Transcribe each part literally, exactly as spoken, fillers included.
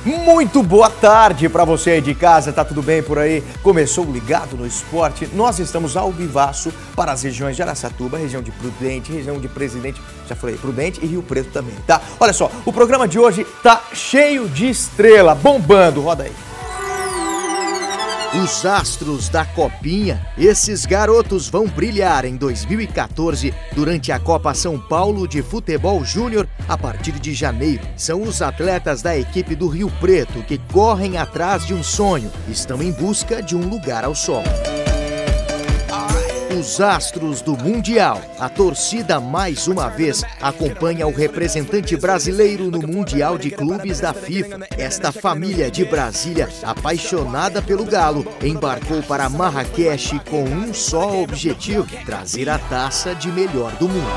Muito boa tarde para você aí de casa, tá tudo bem por aí? Começou o Ligado no Esporte, nós estamos ao vivaço para as regiões de Araçatuba, região de Prudente, região de Presidente, já falei, Prudente e Rio Preto também, tá? Olha só, o programa de hoje tá cheio de estrela, bombando, roda aí. Os astros da Copinha, esses garotos vão brilhar em dois mil e quatorze durante a Copa São Paulo de Futebol Júnior a partir de janeiro. São os atletas da equipe do Rio Preto que correm atrás de um sonho, estão em busca de um lugar ao sol. Os astros do Mundial. A torcida, mais uma vez, acompanha o representante brasileiro no Mundial de Clubes da FIFA. Esta família de Brasília, apaixonada pelo Galo, embarcou para Marrakech com um só objetivo: trazer a taça de melhor do mundo.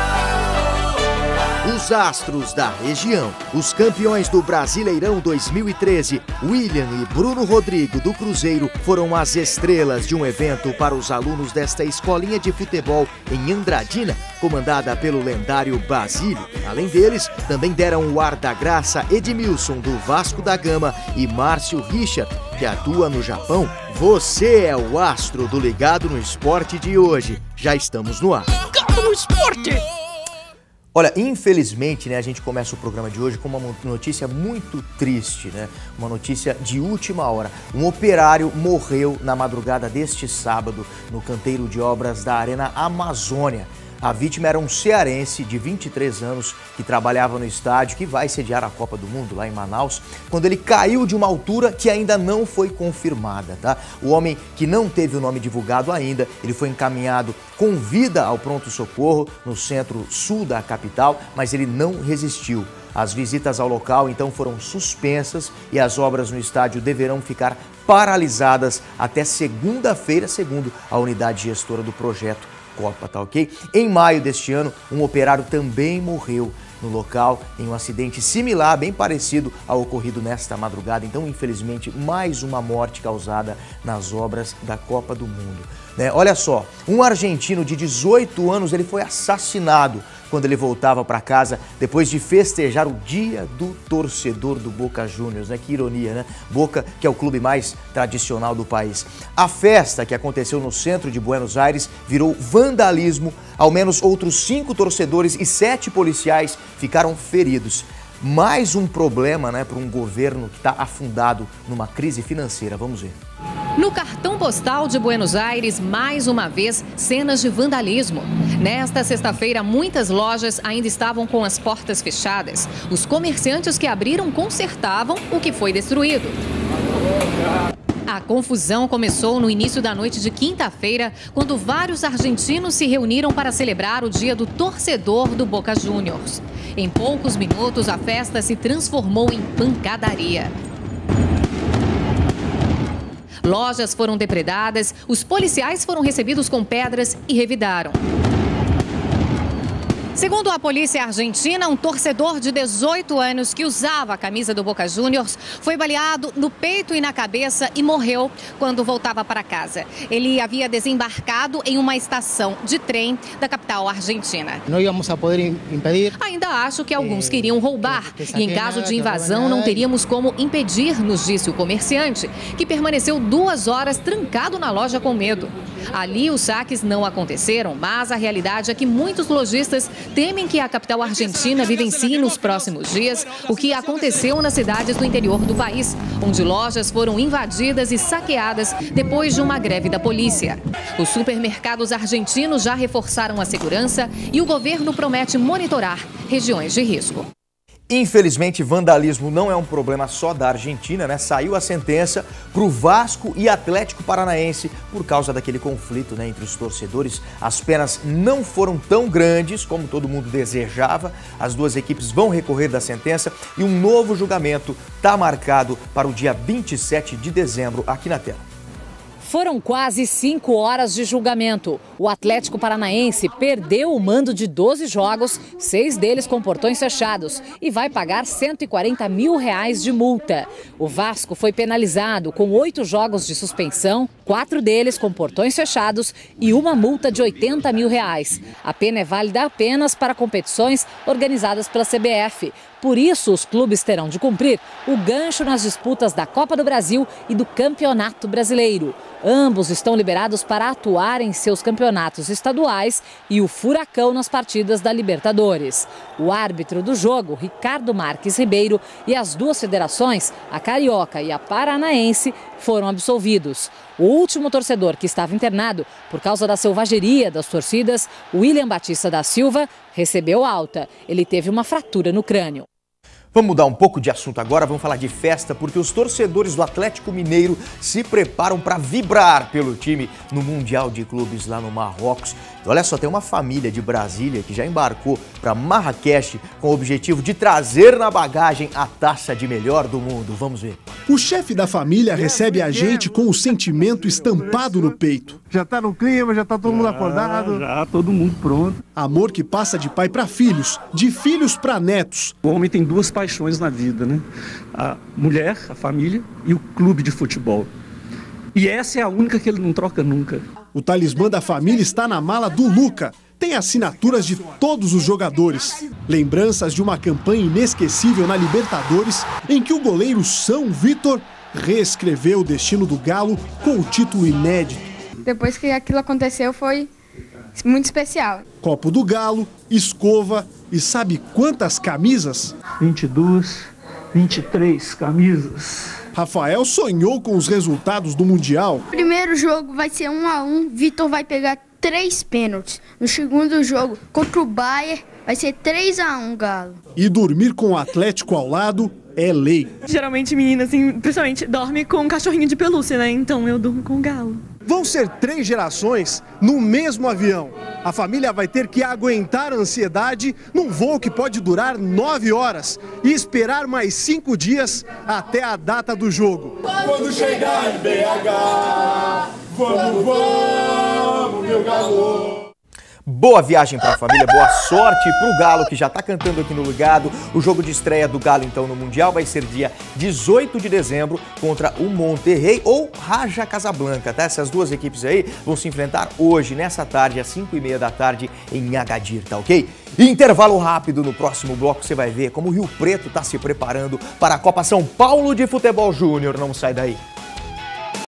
Os astros da região. Os campeões do Brasileirão dois mil e treze, William e Bruno Rodrigo do Cruzeiro, foram as estrelas de um evento para os alunos desta escolinha de futebol em Andradina, comandada pelo lendário Basílio. Além deles, também deram o ar da graça Edmilson do Vasco da Gama e Márcio Richard, que atua no Japão. Você é o astro do Ligado no Esporte de hoje. Já estamos no ar. Ligado no Esporte! Olha, infelizmente, né, a gente começa o programa de hoje com uma notícia muito triste, né? Uma notícia de última hora. Um operário morreu na madrugada deste sábado no canteiro de obras da Arena Amazônia. A vítima era um cearense de vinte e três anos que trabalhava no estádio que vai sediar a Copa do Mundo lá em Manaus, quando ele caiu de uma altura que ainda não foi confirmada, tá? O homem, que não teve o nome divulgado ainda, ele foi encaminhado com vida ao pronto-socorro no centro-sul da capital, mas ele não resistiu. As visitas ao local então foram suspensas e as obras no estádio deverão ficar paralisadas até segunda-feira, segundo a unidade gestora do projeto Copa, tá ok? Em maio deste ano, um operário também morreu no local em um acidente similar, bem parecido ao ocorrido nesta madrugada. Então, infelizmente, mais uma morte causada nas obras da Copa do Mundo. Né? Olha só, um argentino de dezoito anos, ele foi assassinado quando ele voltava para casa depois de festejar o dia do torcedor do Boca Juniors, né? Que ironia, né? Boca, que é o clube mais tradicional do país. A festa, que aconteceu no centro de Buenos Aires, virou vandalismo. Ao menos outros cinco torcedores e sete policiais ficaram feridos. Mais um problema, né, para um governo que está afundado numa crise financeira. Vamos ver. No cartão postal de Buenos Aires, mais uma vez, cenas de vandalismo. Nesta sexta-feira, muitas lojas ainda estavam com as portas fechadas. Os comerciantes que abriram consertavam o que foi destruído. A confusão começou no início da noite de quinta-feira, quando vários argentinos se reuniram para celebrar o dia do torcedor do Boca Juniors. Em poucos minutos, a festa se transformou em pancadaria. Lojas foram depredadas, os policiais foram recebidos com pedras e revidaram. Segundo a polícia argentina, um torcedor de dezoito anos que usava a camisa do Boca Juniors foi baleado no peito e na cabeça e morreu quando voltava para casa. Ele havia desembarcado em uma estação de trem da capital argentina. Não íamos a poder impedir. Ainda acho que alguns queriam roubar e, em caso de invasão, não teríamos como impedir, nos disse o comerciante, que permaneceu duas horas trancado na loja com medo. Ali os saques não aconteceram, mas a realidade é que muitos lojistas temem que a capital argentina vivencie nos próximos dias o que aconteceu nas cidades do interior do país, onde lojas foram invadidas e saqueadas depois de uma greve da polícia. Os supermercados argentinos já reforçaram a segurança e o governo promete monitorar regiões de risco. Infelizmente, vandalismo não é um problema só da Argentina, né? Saiu a sentença para o Vasco e Atlético Paranaense por causa daquele conflito, né, entre os torcedores. As penas não foram tão grandes como todo mundo desejava. As duas equipes vão recorrer da sentença e um novo julgamento está marcado para o dia vinte e sete de dezembro aqui na tela. Foram quase cinco horas de julgamento. O Atlético Paranaense perdeu o mando de doze jogos, seis deles com portões fechados, e vai pagar cento e quarenta mil reais de multa. O Vasco foi penalizado com oito jogos de suspensão Quatro deles com portões fechados e uma multa de oitenta mil reais. A pena é válida apenas para competições organizadas pela C B F. Por isso, os clubes terão de cumprir o gancho nas disputas da Copa do Brasil e do Campeonato Brasileiro. Ambos estão liberados para atuar em seus campeonatos estaduais e o Furacão nas partidas da Libertadores. O árbitro do jogo, Ricardo Marques Ribeiro, e as duas federações, a Carioca e a Paranaense, foram absolvidos. O último torcedor que estava internado por causa da selvageria das torcidas, William Batista da Silva, recebeu alta. Ele teve uma fratura no crânio. Vamos mudar um pouco de assunto agora, vamos falar de festa, porque os torcedores do Atlético Mineiro se preparam para vibrar pelo time no Mundial de Clubes lá no Marrocos. E olha só, tem uma família de Brasília que já embarcou para Marrakech com o objetivo de trazer na bagagem a taça de melhor do mundo. Vamos ver. O chefe da família recebe a gente com o sentimento estampado no peito. Já tá no clima, já tá todo mundo acordado. Já, todo mundo pronto. Amor que passa de pai para filhos, de filhos para netos. O homem tem duas paixões na vida, né? A mulher, a família e o clube de futebol. E essa é a única que ele não troca nunca. O talismã da família está na mala do Luca. Tem assinaturas de todos os jogadores. Lembranças de uma campanha inesquecível na Libertadores, em que o goleiro São Vitor reescreveu o destino do Galo com o título inédito. Depois que aquilo aconteceu foi muito especial. Copo do Galo, escova e sabe quantas camisas? vinte e duas, vinte e três camisas. Rafael sonhou com os resultados do Mundial. O primeiro jogo vai ser um a um, Vitor vai pegar três pênaltis. No segundo jogo, contra o Bayern, vai ser três a um, Galo. E dormir com o Atlético ao lado é lei. Geralmente, menina, assim, principalmente, dorme com um cachorrinho de pelúcia, né? Então eu durmo com o Galo. Vão ser três gerações no mesmo avião. A família vai ter que aguentar a ansiedade num voo que pode durar nove horas e esperar mais cinco dias até a data do jogo. Quando chegar em B H, vamos, vamos, meu Galo. Boa viagem para a família, boa sorte para o Galo, que já está cantando aqui no Ligado. O jogo de estreia do Galo, então, no Mundial vai ser dia dezoito de dezembro contra o Monterrey ou Raja Casablanca, tá? Essas duas equipes aí vão se enfrentar hoje, nessa tarde, às cinco e meia da tarde, em Agadir, tá ok? Intervalo rápido, no próximo bloco você vai ver como o Rio Preto está se preparando para a Copa São Paulo de Futebol Júnior. Não sai daí.